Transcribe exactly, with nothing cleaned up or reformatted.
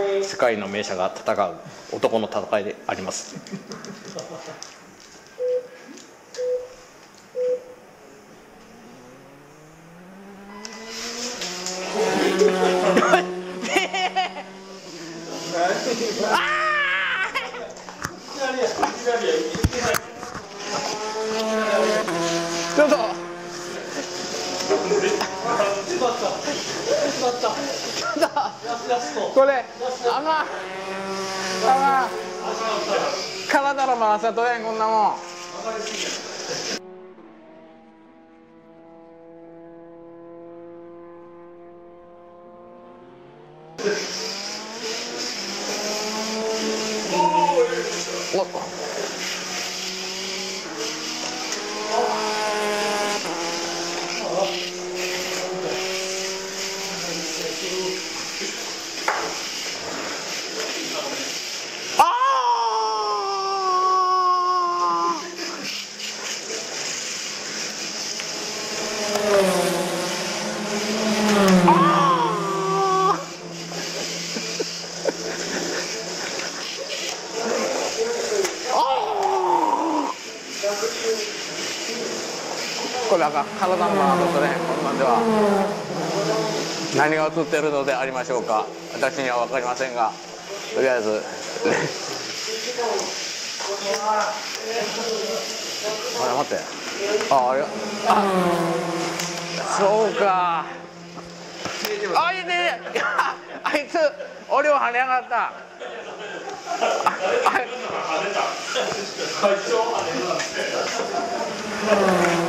世界の名車が戦う男の戦いであります。ちょっとこれあかんあかん体の回さとれんこんなもん。おっこれあかん体のバランス取れへんこんなんでは。何が映ってるのでありましょうか。私には分かりませんが、とりあえずあれ待ってああれあそうかあいねあいつ俺を跳ね上がった。ああ